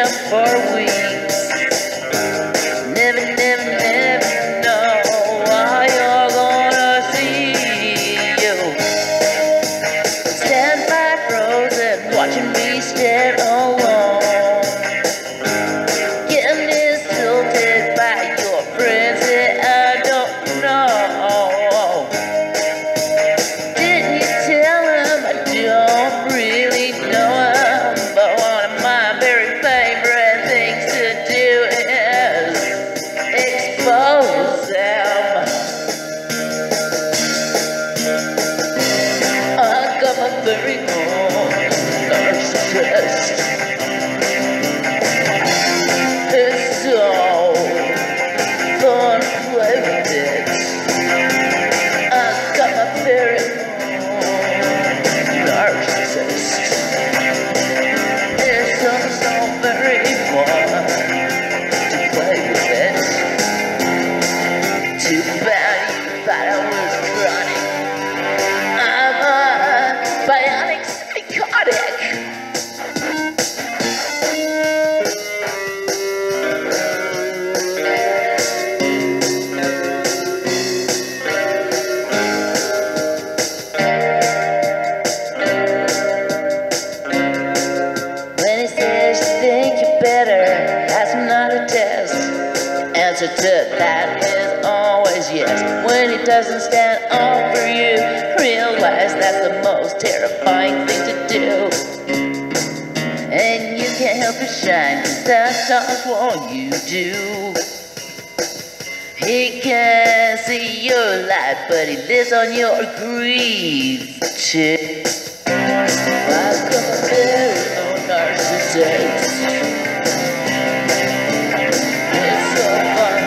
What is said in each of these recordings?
him for weeks. Never know how you're gonna see you. Stand by frozen, watching me stand alone. Getting insulted by your friends that I don't know. Didn't you tell him I don't really know him? But one of my very favorite things to do is expose them. I got my very own narcissist. It's so fun to play with it. I got my very own narcissist. It's so very fun to play with it. Too bad you thought I was chronic. I'm a bionic psychotic. When he says you think you're better, that's not a test. Answer to that is always yes. When he doesn't stand up for you, realize that's the most terrifying thing to do. And you can't help but shine, 'cause that's just what you do. He can see your light, but he lives on your grief too. I've got a very own narcissist. It's so fun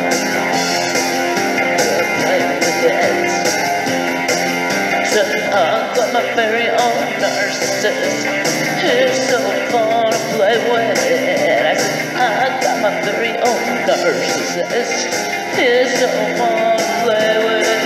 to play with it. So I've got my very own narcissist. It's so fun to play with it. I said I've got my very own narcissist. It's so fun to play with it.